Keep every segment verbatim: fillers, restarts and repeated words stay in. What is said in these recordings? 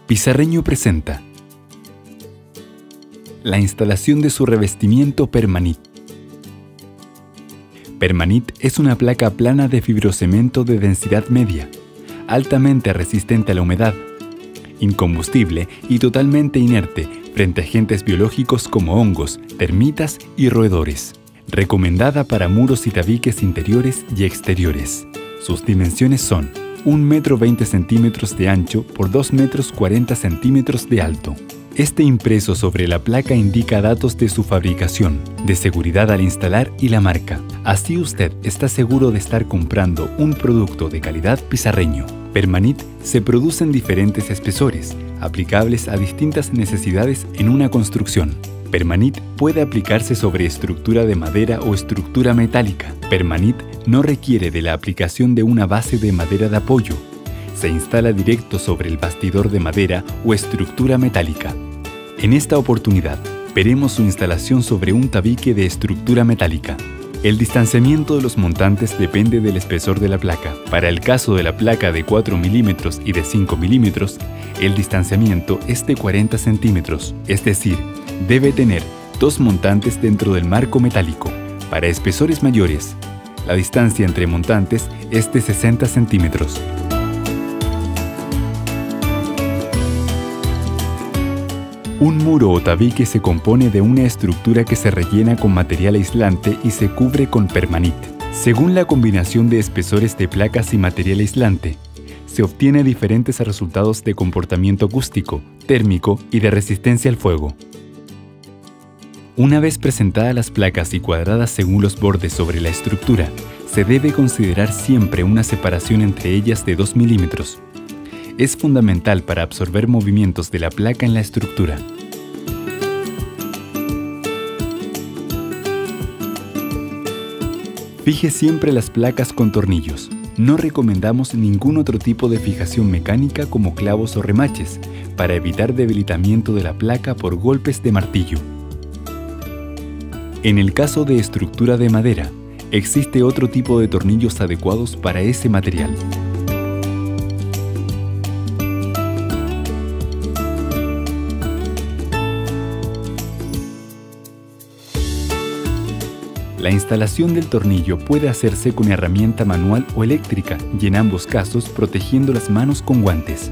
Pizarreño presenta la instalación de su revestimiento Permanit. Permanit es una placa plana de fibrocemento de densidad media, altamente resistente a la humedad, incombustible y totalmente inerte frente a agentes biológicos como hongos, termitas y roedores. Recomendada para muros y tabiques interiores y exteriores. Sus dimensiones son un metro veinte centímetros de ancho por dos metros cuarenta centímetros de alto. Este impreso sobre la placa indica datos de su fabricación, de seguridad al instalar y la marca. Así usted está seguro de estar comprando un producto de calidad Pizarreño. Permanit se produce en diferentes espesores, aplicables a distintas necesidades en una construcción. Permanit puede aplicarse sobre estructura de madera o estructura metálica. Permanit no requiere de la aplicación de una base de madera de apoyo. Se instala directo sobre el bastidor de madera o estructura metálica. En esta oportunidad, veremos su instalación sobre un tabique de estructura metálica. El distanciamiento de los montantes depende del espesor de la placa. Para el caso de la placa de cuatro milímetros y de cinco milímetros, el distanciamiento es de cuarenta centímetros, es decir, debe tener dos montantes dentro del marco metálico. Para espesores mayores, la distancia entre montantes es de sesenta centímetros. Un muro o tabique se compone de una estructura que se rellena con material aislante y se cubre con Permanit. Según la combinación de espesores de placas y material aislante, se obtiene diferentes resultados de comportamiento acústico, térmico y de resistencia al fuego. Una vez presentadas las placas y cuadradas según los bordes sobre la estructura, se debe considerar siempre una separación entre ellas de dos milímetros. Es fundamental para absorber movimientos de la placa en la estructura. Fije siempre las placas con tornillos. No recomendamos ningún otro tipo de fijación mecánica como clavos o remaches, para evitar debilitamiento de la placa por golpes de martillo. En el caso de estructura de madera, existe otro tipo de tornillos adecuados para ese material. La instalación del tornillo puede hacerse con herramienta manual o eléctrica y en ambos casos protegiendo las manos con guantes.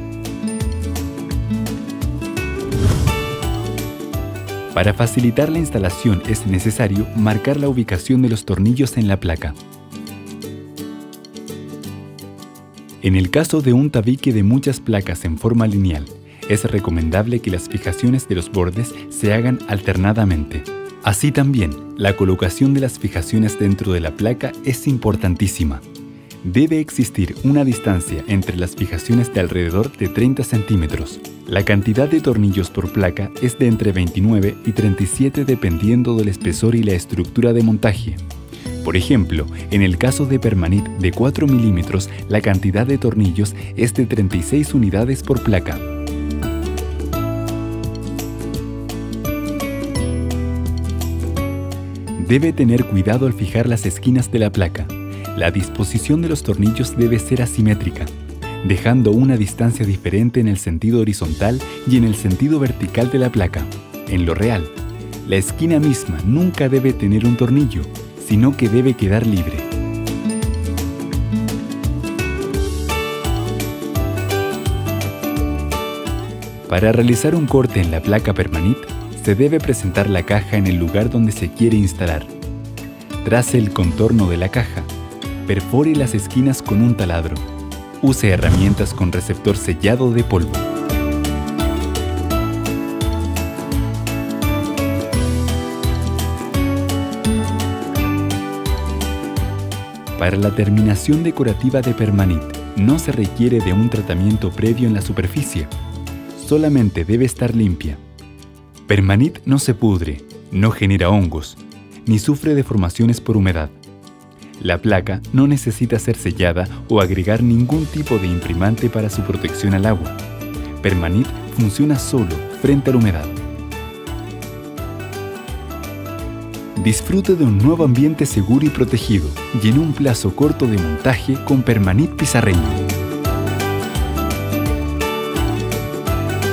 Para facilitar la instalación es necesario marcar la ubicación de los tornillos en la placa. En el caso de un tabique de muchas placas en forma lineal, es recomendable que las fijaciones de los bordes se hagan alternadamente. Así también, la colocación de las fijaciones dentro de la placa es importantísima. Debe existir una distancia entre las fijaciones de alrededor de treinta centímetros. La cantidad de tornillos por placa es de entre veintinueve y treinta y siete dependiendo del espesor y la estructura de montaje. Por ejemplo, en el caso de Permanit de cuatro milímetros, la cantidad de tornillos es de treinta y seis unidades por placa. Debe tener cuidado al fijar las esquinas de la placa. La disposición de los tornillos debe ser asimétrica, dejando una distancia diferente en el sentido horizontal y en el sentido vertical de la placa. En lo real, la esquina misma nunca debe tener un tornillo, sino que debe quedar libre. Para realizar un corte en la placa Permanit, se debe presentar la caja en el lugar donde se quiere instalar. Trace el contorno de la caja. Perfore las esquinas con un taladro. Use herramientas con receptor sellado de polvo. Para la terminación decorativa de Permanit, no se requiere de un tratamiento previo en la superficie. Solamente debe estar limpia. Permanit no se pudre, no genera hongos, ni sufre deformaciones por humedad. La placa no necesita ser sellada o agregar ningún tipo de imprimante para su protección al agua. Permanit funciona solo frente a la humedad. Disfrute de un nuevo ambiente seguro y protegido y en un plazo corto de montaje con Permanit Pizarreño.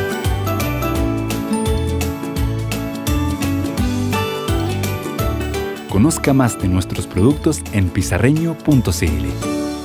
Conozca más de nuestros productos en pizarreño punto c l.